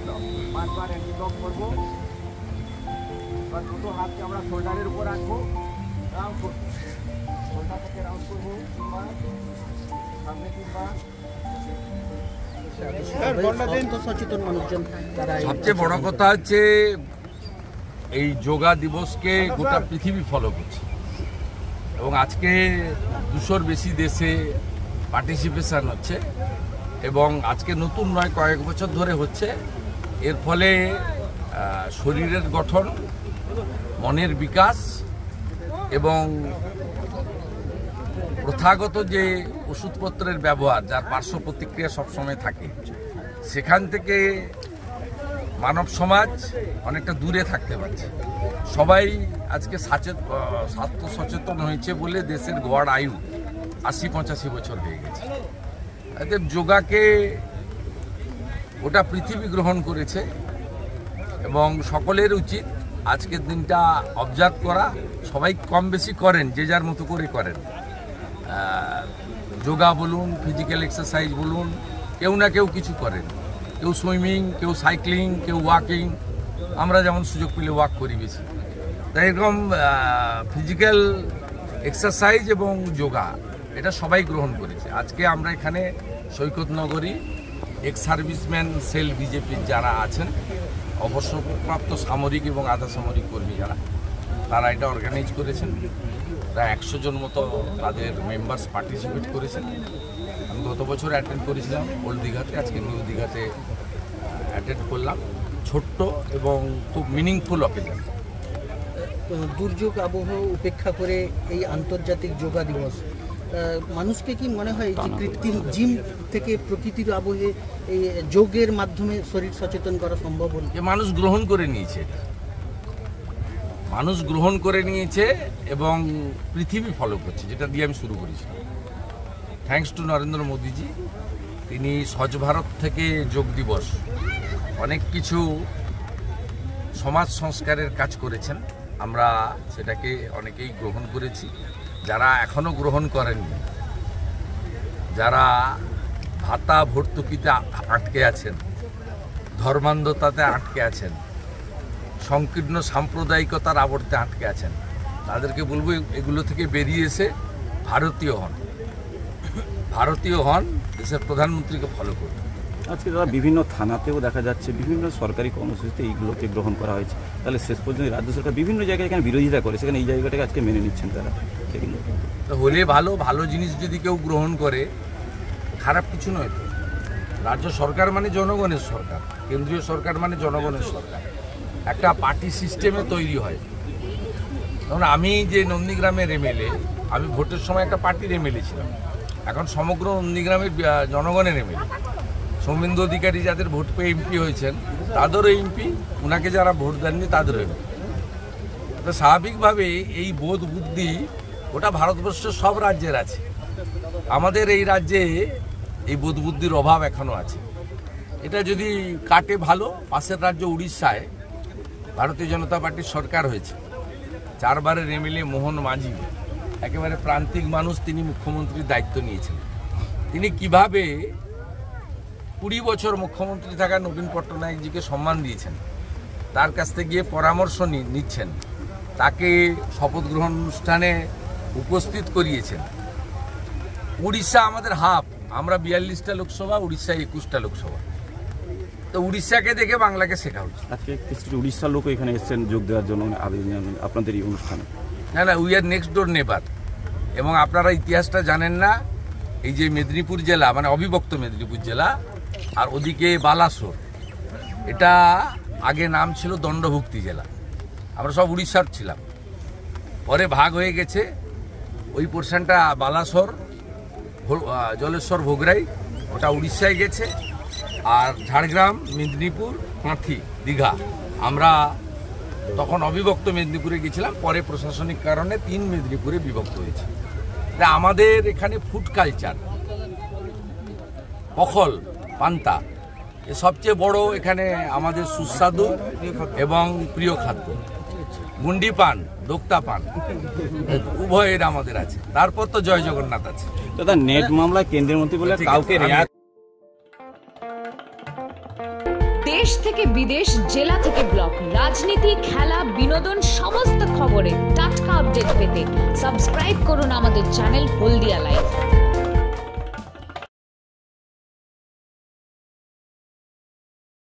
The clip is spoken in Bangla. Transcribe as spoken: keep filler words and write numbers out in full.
পাঁচবার অ্যান্টি লক করবো। এবার দুটো হাতকে আমরা শোল্ডারের উপর রাখবো, রাউন্ড করবো, শোল্ডার থেকে রাউন্ড করবো তিনবার, সামনে তিনবার। সবচেয়ে বড় কথা হচ্ছে এই যোগা দিবসকে গোটা পৃথিবী ফলো করছে এবং আজকে দুশোর বেশি দেশে পার্টিসিপেশন হচ্ছে এবং আজকে নতুন নয়, কয়েক বছর ধরে হচ্ছে। এর ফলে শরীরের গঠন, মনের বিকাশ এবং প্রথাগত যে ওষুধপত্রের ব্যবহার, যার পার্শ্ব প্রতিক্রিয়া সবসময় থাকে, সেখান থেকে মানব সমাজ অনেকটা দূরে থাকতে পারছে। সবাই আজকে স্বাস্থ্য সচেতন হয়েছে বলে দেশের গড় আয়ু আশি পঁচাশি বছর হয়ে গেছে। এতে যোগাকে গোটা পৃথিবী গ্রহণ করেছে এবং সকলের উচিত আজকের দিনটা অবজার্ভ করা। সবাই কম বেশি করেন, যে যার মতো করে করেন। যোগা বলুন, ফিজিক্যাল এক্সারসাইজ বলুন, কেউ না কেউ কিছু করেন। কেউ সুইমিং, কেউ সাইক্লিং, কেউ ওয়াকিং। আমরা যেমন সুযোগ পেলে ওয়াক করি বেশি। তাই এরকম ফিজিক্যাল এক্সারসাইজ এবং যোগা এটা সবাই গ্রহণ করেছে। আজকে আমরা এখানে সৈকত নগরী এক্স সার্ভিসম্যান সেল বিজেপির যারা আছেন, অবসরপ্রাপ্ত সামরিক এবং আধা সামরিক কর্মী যারা, তারা এটা অর্গানাইজ করেছেন। প্রায় একশো জন মতো তাদের মেম্বার্স পার্টিসিপেট করেছেন। আমি গত বছর অ্যাটেন্ড করেছিলাম ওল্ড দীঘাতে, আজকে নিউ দীঘাতে অ্যাটেন্ড করলাম। ছোট্ট এবং খুব মিনিংফুল অকেশন। দুর্যোগ আবহাওয়া উপেক্ষা করে এই আন্তর্জাতিক যোগা দিবস, মানুষকে কি মনে হয় যে কৃত্রিম জিম থেকে প্রকৃতির আবহে এই যোগের মাধ্যমে শরীর সচেতন করা সম্ভব হল? মানুষ গ্রহণ করে নিয়েছে, মানুষ গ্রহণ করে নিয়েছে এবং পৃথিবী ফলো করছে, যেটা দিয়ে আমি শুরু করেছিলাম। থ্যাঙ্কস টু নরেন্দ্র মোদীজি, তিনি স্বচ্ছ ভারত থেকে যোগ দিবস অনেক কিছু সমাজ সংস্কারের কাজ করেছেন। আমরা সেটাকে অনেকেই গ্রহণ করেছি। যারা এখনও গ্রহণ করেননি, যারা ভাতা ভর্তুকিতে আটকে আছেন, ধর্মান্ধতাতে আটকে আছেন, সংকীর্ণ সাম্প্রদায়িকতার আবর্তে আটকে আছেন, তাদেরকে বলবো এগুলো থেকে বেরিয়ে এসে ভারতীয় হন, ভারতীয় হন, দেশের প্রধানমন্ত্রীকে ফলো করুন। আজকে দাদা বিভিন্ন থানাতেও দেখা যাচ্ছে বিভিন্ন সরকারি কর্মসূচিতে এইগুলোকে গ্রহণ করা হয়েছে। তাহলে শেষ পর্যন্ত রাজ্য সরকার বিভিন্ন জায়গায় এখানে বিরোধিতা করে, সেখানে এই জায়গাটাকে আজকে মেনে নিচ্ছেন তারা। তো হলে ভালো, ভালো জিনিস যদি কেউ গ্রহণ করে খারাপ কিছু নয়। তো রাজ্য সরকার মানে জনগণের সরকার, কেন্দ্রীয় সরকার মানে জনগণের সরকার। একটা পার্টি সিস্টেমে তৈরি হয়। কারণ আমি যে নন্দীগ্রামের এমএলএ, আমি ভোটের সময় একটা পার্টির এমএলএ ছিলাম, এখন সমগ্র নন্দীগ্রামের জনগণের এমএলএ। সৌমেন্দু অধিকারী যাদের ভোট পেয়ে এমপি হয়েছেন তাদেরও এমপি, ওনাকে যারা ভোট দেননি তাদেরও এমপি। তো স্বাভাবিকভাবে এই বোধ বুদ্ধি ওটা ভারতবর্ষের সব রাজ্যের আছে। আমাদের এই রাজ্যে এই বোধ বুদ্ধির অভাব এখনও আছে। এটা যদি কাটে ভালো। পাশের রাজ্য উড়িষ্যায় ভারতীয় জনতা পার্টির সরকার হয়েছে, চারবারের এমএলএ মোহন মাঝি, একেবারে প্রান্তিক মানুষ, তিনি মুখ্যমন্ত্রীর দায়িত্ব নিয়েছেন। তিনি কিভাবে কুড়ি বছর মুখ্যমন্ত্রী থাকা নবীন পট্টনায়কজিকে সম্মান দিয়েছেন, তার কাছ থেকে গিয়ে পরামর্শ নিচ্ছেন, তাকে শপথ গ্রহণ অনুষ্ঠানে উপস্থিত করিয়েছেন। উড়িষ্যা আমাদের হাফ, আমরা বিয়াল্লিশটা লোকসভা, উড়িষ্যা একুশটা লোকসভা। তো উড়িষ্যাকে দেখে বাংলাকে শেখা উচিত। আজকে কিছু উড়িষ্যার লোক এখানে এসেছেন যোগ দেওয়ার জন্য আপনাদের এই অনুষ্ঠানে। না না, উই আর নেক্সট ডোর নেবার। এবং আপনারা ইতিহাসটা জানেন না, এই যে মেদিনীপুর জেলা মানে অবিভক্ত মেদিনীপুর জেলা, আর ওদিকে বালাসোর, এটা আগে নাম ছিল দণ্ডভুক্তি জেলা। আমরা সব উড়িষ্যার ছিলাম, পরে ভাগ হয়ে গেছে। ওই পোর্শনটা বালাসোর, জলেশ্বর, ভোগরাই, ওটা উড়িষ্যায় গেছে। আর ঝাড়গ্রাম, মেদিনীপুর, কাঁথি, দীঘা, আমরা তখন অবিভক্ত মেদিনীপুরে গেছিলাম। পরে প্রশাসনিক কারণে তিন মেদিনীপুরে বিভক্ত হয়েছে। আমাদের এখানে ফুড কালচার, পখল, পান্তা, এ সবচেয়ে বড় এখানে আমাদের সুস্বাদু এবং প্রিয় খাদ্য। গুন্ডি পান, দোক্তা পান, উভয়ের আমাদের আছে। তারপর তো জয় জগন্নাথ আছে। দাদা, নেট মামলায় কেন্দ্রীয় মন্ত্রী বলে কাউকে দেশ থেকে বিদেশ, জেলা থেকে ব্লক, রাজনীতি, খেলা, বিনোদন সমস্ত খবরে টাটকা আপডেট পেতে সাবস্ক্রাইব করুন আমাদের চ্যানেল হলদিয়া লাইভ।